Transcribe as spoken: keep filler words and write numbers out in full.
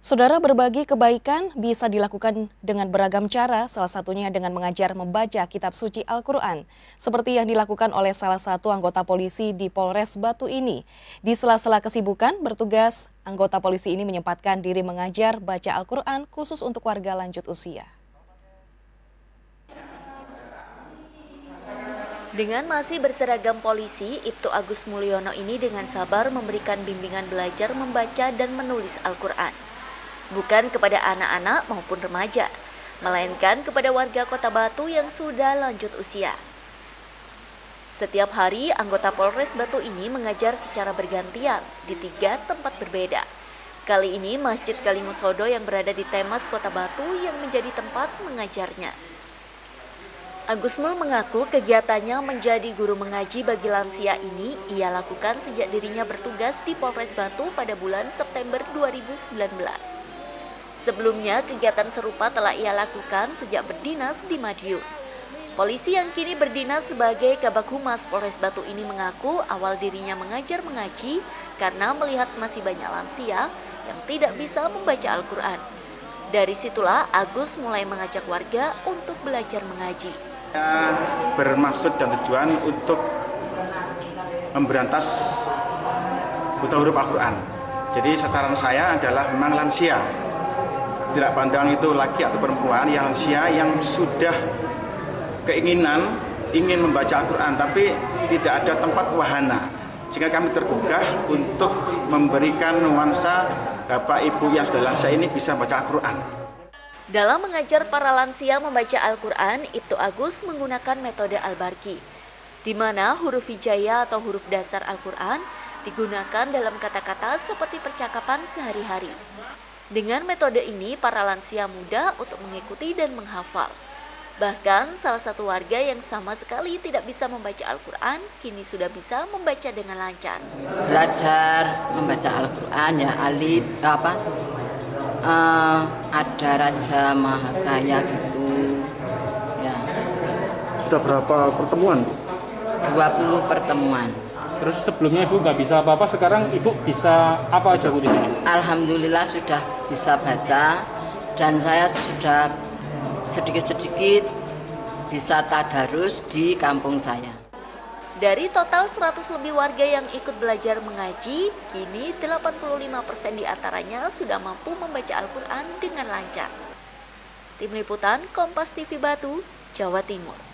Saudara, berbagi kebaikan bisa dilakukan dengan beragam cara, salah satunya dengan mengajar membaca kitab suci Al-Quran. Seperti yang dilakukan oleh salah satu anggota polisi di Polres Batu ini. Di sela-sela kesibukan bertugas, anggota polisi ini menyempatkan diri mengajar baca Al-Quran khusus untuk warga lanjut usia. Dengan masih berseragam polisi, Ibtu Agus Mulyono ini dengan sabar memberikan bimbingan belajar membaca dan menulis Al-Quran. Bukan kepada anak-anak maupun remaja, melainkan kepada warga Kota Batu yang sudah lanjut usia. Setiap hari, anggota Polres Batu ini mengajar secara bergantian di tiga tempat berbeda. Kali ini Masjid Kalimusodo yang berada di Temas Kota Batu yang menjadi tempat mengajarnya. Agus Mul mengaku kegiatannya menjadi guru mengaji bagi lansia ini ia lakukan sejak dirinya bertugas di Polres Batu pada bulan September dua ribu sembilan belas. Sebelumnya, kegiatan serupa telah ia lakukan sejak berdinas di Madiun. Polisi yang kini berdinas sebagai Kabag Humas Polres Batu ini mengaku awal dirinya mengajar mengaji karena melihat masih banyak lansia yang tidak bisa membaca Al-Quran. Dari situlah Agus mulai mengajak warga untuk belajar mengaji. Saya bermaksud dan tujuan untuk memberantas buta huruf Al-Quran. Jadi sasaran saya adalah memang lansia. Tidak pandang itu laki atau perempuan, yang lansia yang sudah keinginan ingin membaca Al-Quran, tapi tidak ada tempat wahana. Sehingga kami tergugah untuk memberikan nuansa Bapak Ibu yang sudah lansia ini bisa membaca Al-Quran. Dalam mengajar para lansia membaca Al-Quran, Ibtu Agus menggunakan metode Al-Barqi, di mana huruf hijaya atau huruf dasar Al-Quran digunakan dalam kata-kata seperti percakapan sehari-hari. Dengan metode ini, para lansia mudah untuk mengikuti dan menghafal. Bahkan, salah satu warga yang sama sekali tidak bisa membaca Al-Quran, kini sudah bisa membaca dengan lancar. Belajar membaca Al-Quran, ya alif, apa, uh, ada Raja Maha Kaya gitu. Ya. Sudah berapa pertemuan? dua puluh pertemuan. Terus sebelumnya Ibu nggak bisa apa-apa, sekarang Ibu bisa apa aja Bu di sini? Alhamdulillah sudah bisa baca dan saya sudah sedikit-sedikit bisa tadarus di kampung saya. Dari total seratus lebih warga yang ikut belajar mengaji, kini delapan puluh lima persen diantaranya sudah mampu membaca Al-Quran dengan lancar. Tim Liputan Kompas T V Batu, Jawa Timur.